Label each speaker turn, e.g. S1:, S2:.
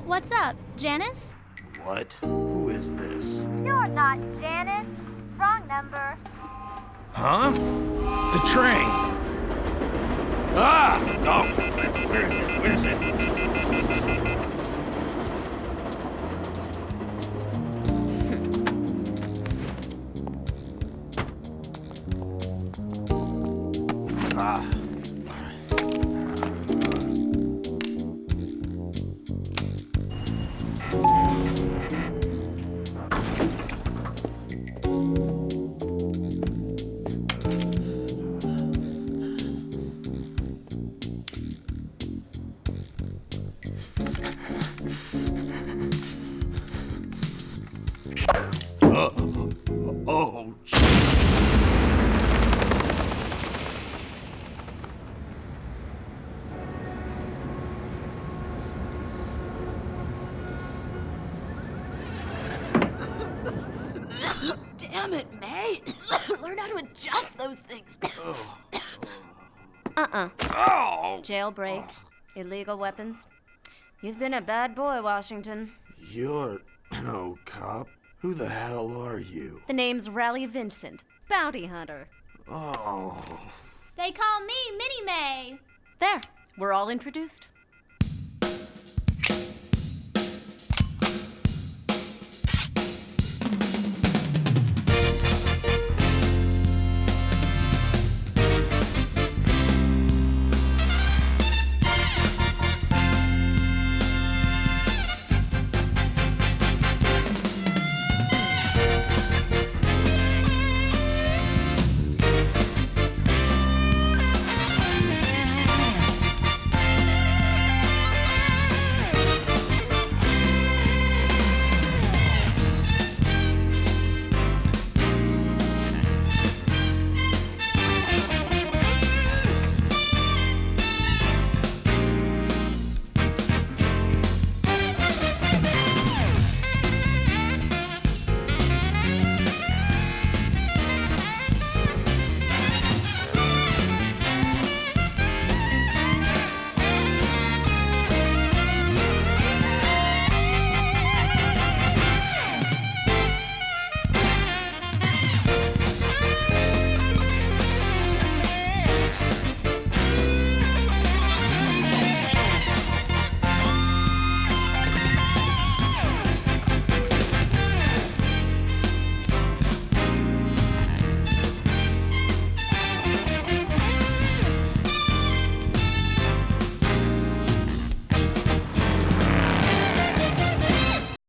S1: What's up, Janice?
S2: What? Who is this?
S3: You're not Janice. Wrong number.
S2: Huh? The train! Ah! Oh, where is it? Where is it? Ah. Oh,
S4: Damn it, May. Learn how to adjust those things.
S2: Oh!
S4: Jailbreak. Illegal weapons. You've been a bad boy, Washington.
S2: You're no cop. Who the hell are you?
S4: The name's Rally Vincent. Bounty hunter.
S2: Oh.
S1: They call me Minnie May.
S4: There. We're all introduced.